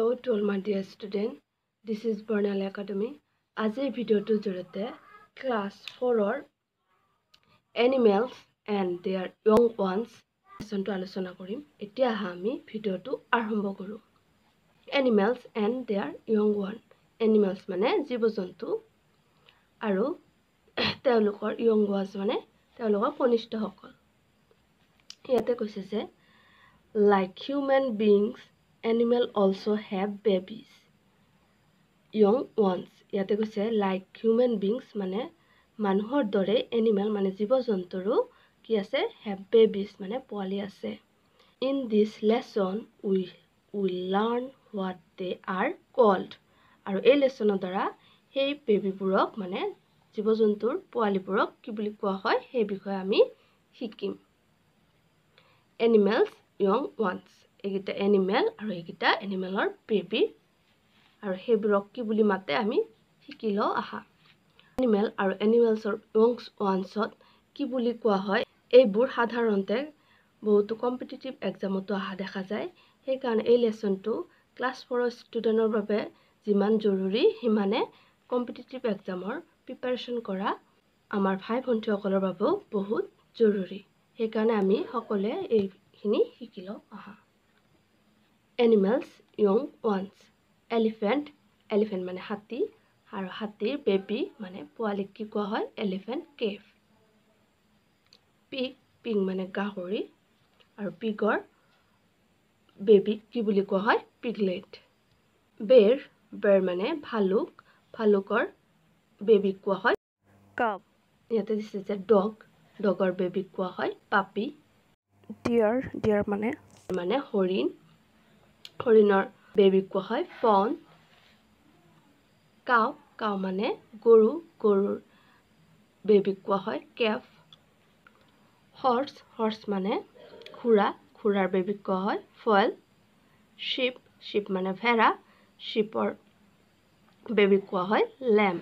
Hello to all my dear students. This is Bernal Academy. Ajay video to jorate class 4 or animals and their young ones lesson to alochona korim. Etia ami video to arambho koru. Animals and their young one. Animals mane jibo jontu aru teolokor young ones mane teolokor konishto hokol. Yate koise je like human beings, animals also have babies. Young ones. Yate koise like human beings mane manuhor dore animal mane jibo jontoru ki ase have babies mane poali ase. In this lesson we learn what they are called. Aru ei lesson dara hei baby burok mane jibo jontur poali burok ki buli koa hoy hei bikhoye ami hikim. Animals young ones. Egita animal aru egita animalor baby. আৰু হেবিৰক কি বুলি মাতে আমি শিকিলো আহা animal আৰু এনিমেলছৰ young onesত কি বুলি কোৱা হয় এইবোৰ সাধাৰণতে বহুত কম্পিটিটিভ এক্সামতো আহা দেখা যায় সেই কাৰণ এই লেসনটো ক্লাস 4 ষ্টুডেন্টৰ বাবে যিমান জৰুৰী হিমানে কম্পিটিটিভ এক্সামৰ প্ৰিপাৰেচন কৰা আমাৰ ভাই ভণ্টিসকলৰ বাবে বহুত জৰুৰী সেই কাৰণে আমি সকলোৱে এইখিনি শিকিলো আহা animals young ones Elephant mane hati aru hatir baby mane poalik ki koa hoy elephant cave. Pig mane gahori aru pigor baby ki buli koa hoy piglet. Bear mane bhalukor baby koa hoy cub. Yate this is a dogor baby koa hoy puppy. Deer mane horinor baby koa hoy fawn. Cow mane gorur baby koa hoy calf. Horse mane khurar baby koa hoy foal. Sheep mane bhera sheepor baby koa hoy lamb.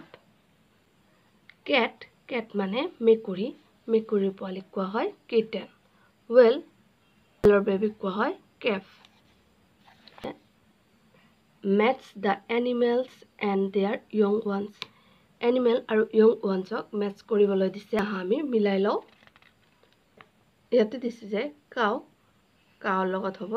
Cat mane mekuri poali koa hoy kitten. Whale baby koa hoy calf. Match the animals and their young ones. Animal aru young ones match koribole dise ami milai lo. Yate dise je cow logot hobo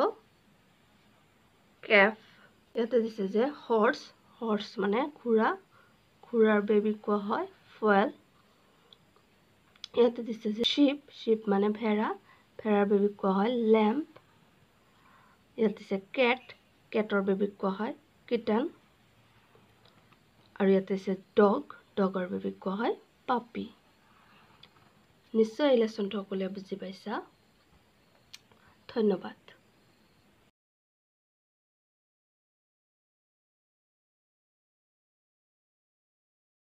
calf. Yate dise je horse mane khurar baby koa hoy foal. Yate dise je sheep mane bherar baby koa hoy lamb. Yate dise cator baby koa hoy kitten. আৰু ইয়াতে আছে ডগৰ baby কোৱা হয় পাপি নিশ্চয় এই লেসনটো সকলোৱে বুজি পাইছা ধন্যবাদ